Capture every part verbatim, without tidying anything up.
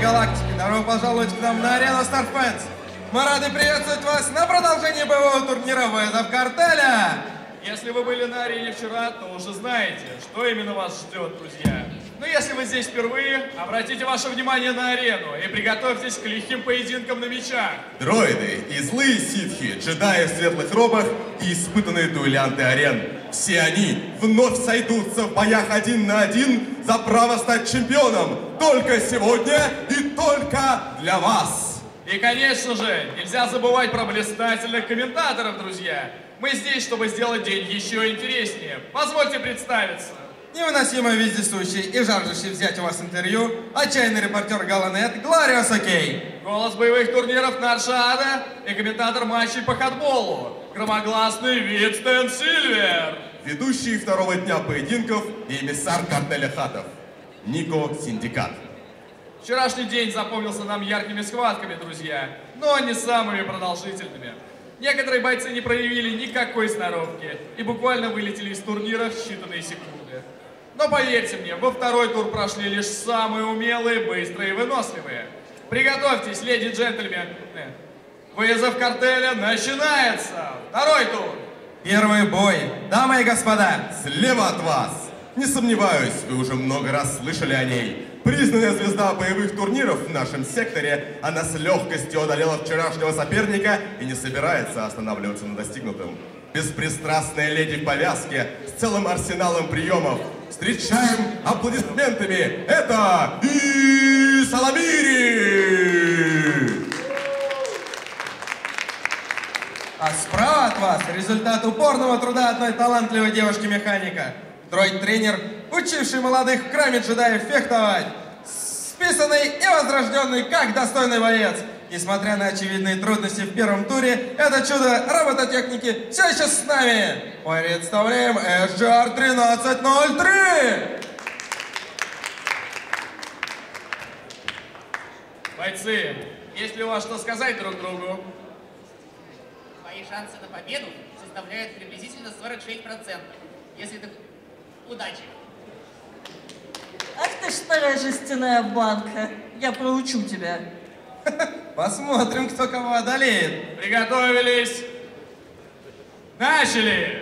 галактики! Добро пожаловать к нам на арену Starfans! Мы рады приветствовать вас на продолжении боевого турнира «Вызов Картеля». Если вы были на арене вчера, то уже знаете, что именно вас ждет, друзья. Но если вы здесь впервые, обратите ваше внимание на арену и приготовьтесь к лихим поединкам на мечах. Дроиды и злые ситхи, джедаи в светлых робах и испытанные дуэлянты арен. Все они вновь сойдутся в боях один на один за право стать чемпионом. Только сегодня и только для вас. И, конечно же, нельзя забывать про блистательных комментаторов, друзья. Мы здесь, чтобы сделать день еще интереснее. Позвольте представиться. Невыносимо вездесущий и жаждущий взять у вас интервью отчаянный репортер Галанет Глариус Окей. Голос боевых турниров Наршада и комментатор матчей по хатболу громогласный Витстен Сильвер. Ведущий второго дня поединков и эмиссар картеля хатов Нико Синдикат. Вчерашний день запомнился нам яркими схватками, друзья, но не самыми продолжительными. Некоторые бойцы не проявили никакой сноровки и буквально вылетели из турнира в считанные секунды. Но поверьте мне, во второй тур прошли лишь самые умелые, быстрые и выносливые. Приготовьтесь, леди и джентльмены. Вызов Картеля начинается. Второй тур. Первый бой. Дамы и господа. Слева от вас. Не сомневаюсь, вы уже много раз слышали о ней. Признанная звезда боевых турниров в нашем секторе, она с легкостью одолела вчерашнего соперника и не собирается останавливаться на достигнутом. Беспристрастная леди в повязке с целым арсеналом приемов. Встречаем аплодисментами. Это И Саламири! А справа от вас результат упорного труда одной талантливой девушки-механика. Дроид-тренер, учивший молодых в храме джедаев фехтовать. Списанный и возрожденный как достойный боец. Несмотря на очевидные трудности в первом туре, это чудо робототехники все еще с нами. Представляем эс джи ар тринадцать ноль три! Бойцы, есть ли у вас что сказать друг другу? Твои шансы на победу составляют приблизительно сорок шесть процентов. Если ты... Удачи! Ах ты ж старая жестяная банка. Я проучу тебя. Посмотрим, кто кого одолеет. Приготовились. Начали!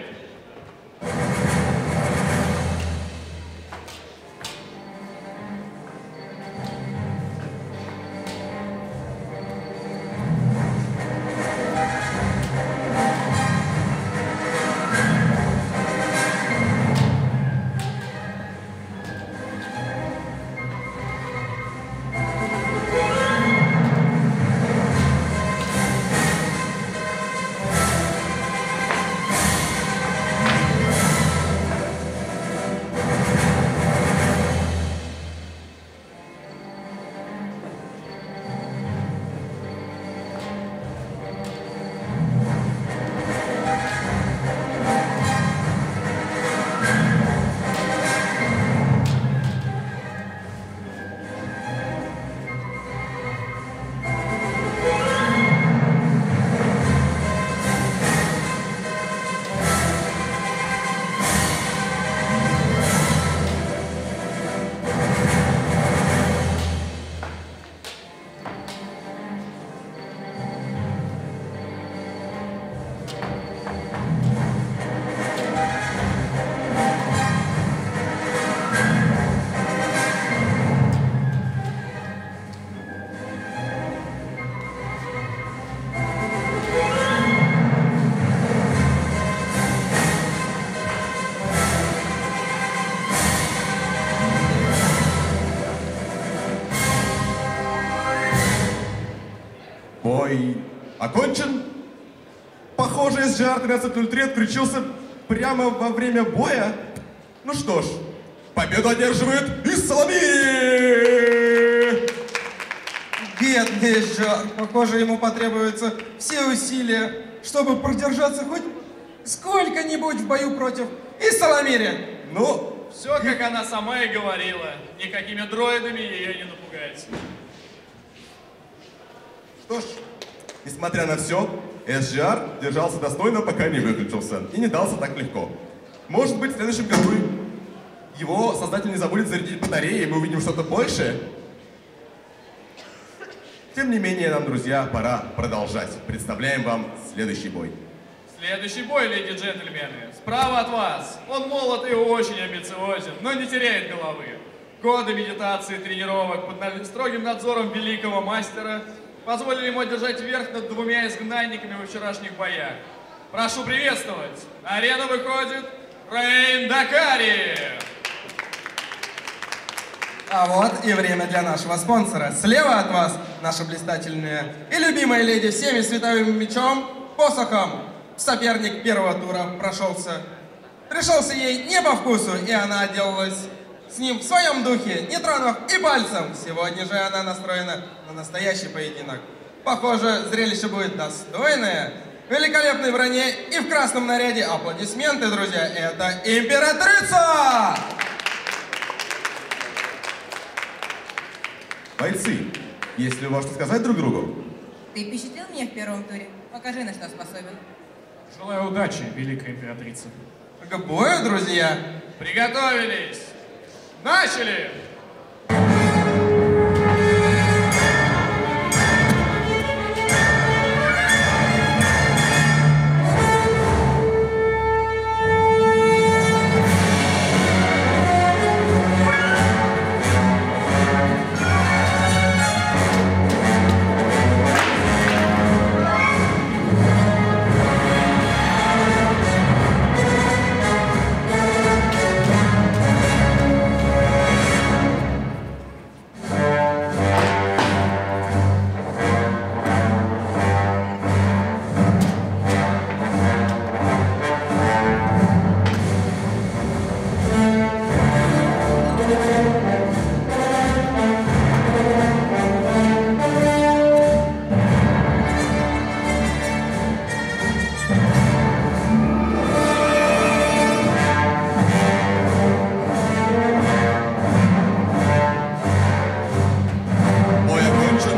Бой окончен. Похоже, эс джи ар тринадцать ноль три отключился прямо во время боя. Ну что ж, победу одерживает И Саламири! Бедный эс джи ар. Похоже, ему потребуются все усилия, чтобы продержаться хоть сколько-нибудь в бою против И Саламири. Ну, все, как она сама и говорила. Никакими дроидами ее не напугать. что ж, несмотря на все, эс джи ар держался достойно, пока не выключился. И не дался так легко. Может быть, в следующем году его создатель не забудет зарядить батареи, и мы увидим что-то большее. Тем не менее, нам, друзья, пора продолжать. Представляем вам следующий бой. Следующий бой, леди и джентльмены. Справа от вас. Он молод и очень амбициозен, но не теряет головы. Годы медитации и тренировок под на- строгим надзором великого мастера позволили ему одержать верх над двумя изгнанниками во вчерашних боях. Прошу приветствовать. На арену выходит Рейн Дакари. А вот и время для нашего спонсора. Слева от вас наша блистательная и любимая леди всеми световым мечом, посохом. Соперник первого тура прошелся. Пришелся ей не по вкусу, и она отделалась с ним в своем духе, не тронув и пальцем. Сегодня же она настроена на настоящий поединок. Похоже, зрелище будет достойное. В великолепной броне и в красном наряде. Аплодисменты, друзья. Это императрица! Бойцы, есть ли у вас что сказать друг другу? Ты впечатлил меня в первом туре? Покажи, на что способен. Желаю удачи, великая императрица. К бою, друзья! Приготовились! Начали! Бой окончен.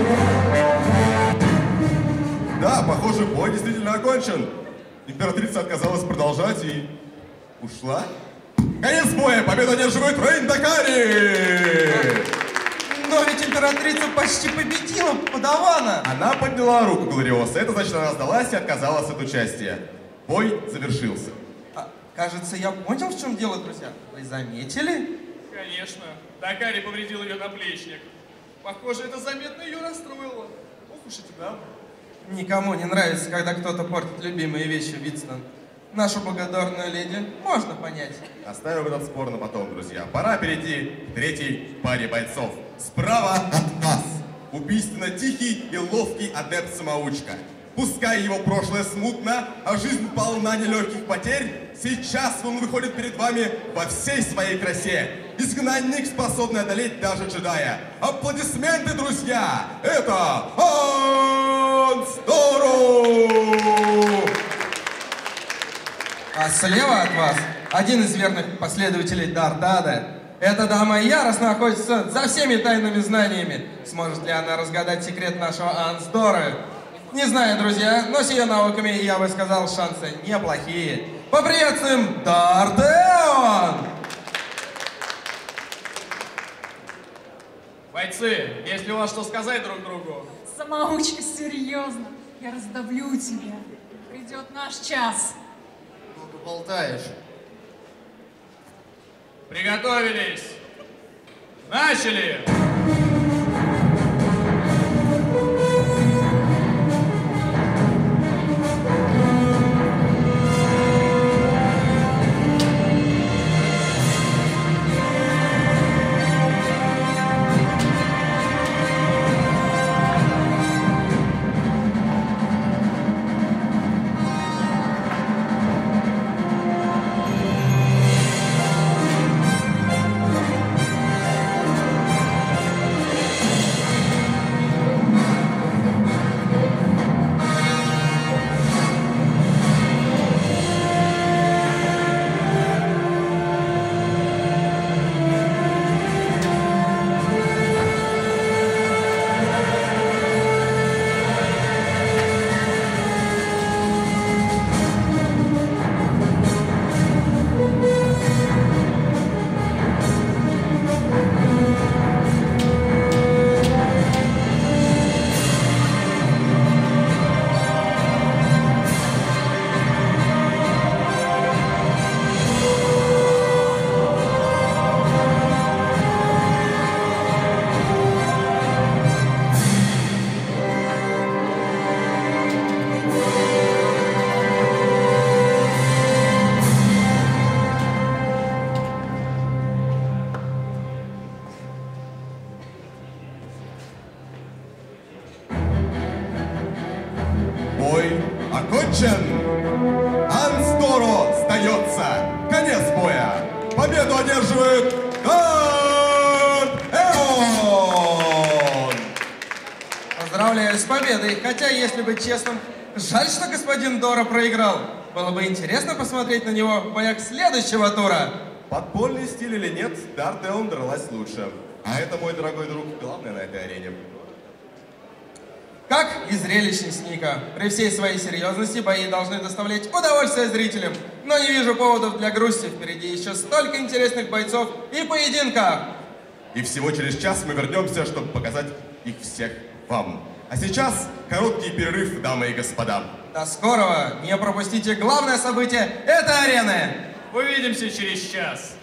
Да, похоже, бой действительно окончен. Императрица отказалась продолжать и ушла. Конец боя! Победу одерживает Рейн Дакари! Но ведь императрица почти победила подавана. Она подняла руку Глориоса. Это значит, она сдалась и отказалась от участия. Бой завершился. А, кажется, я понял, в чем дело, друзья. Вы заметили? Конечно. Дакари повредил ее наплечник. Похоже, это заметно ее расстроило. Ох уж эти дамы. Никому не нравится, когда кто-то портит любимые вещи, Витстон. Нашу благодарную леди можно понять. Оставим этот спор на потом, друзья. Пора перейти к третьей паре бойцов. Справа от нас убийственно тихий и ловкий адепт-самоучка. Пускай его прошлое смутно, а жизнь полна нелегких потерь, сейчас он выходит перед вами во всей своей красе. Изгнанник, способный одолеть даже джедая. Аплодисменты, друзья! Это Анстору! А слева от вас один из верных последователей Дардада. Эта дама яростно охотится за всеми тайными знаниями. Сможет ли она разгадать секрет нашего Ансдоры? Не знаю, друзья, но с ее навыками, я бы сказал, шансы неплохие. Поприветствуем Дардеон! Бойцы, есть ли у вас что сказать друг другу? Самоучка, серьезно. Я раздавлю тебя. Придет наш час. Долго болтаешь. Приготовились! Начали! победу одерживает Дарт Эон! Поздравляю с победой, хотя, если быть честным, жаль, что господин Дора проиграл. Было бы интересно посмотреть на него в боях следующего тура. Подпольный стиль или нет, Дарт Эон дралась лучше. А это, мой дорогой друг, главное на этой арене. Как и зрелищность Ника. При всей своей серьезности бои должны доставлять удовольствие зрителям. Но не вижу поводов для грусти. Впереди еще столько интересных бойцов и поединков. И всего через час мы вернемся, чтобы показать их всех вам. А сейчас короткий перерыв, дамы и господа. До скорого. Не пропустите главное событие этой арены. Увидимся через час.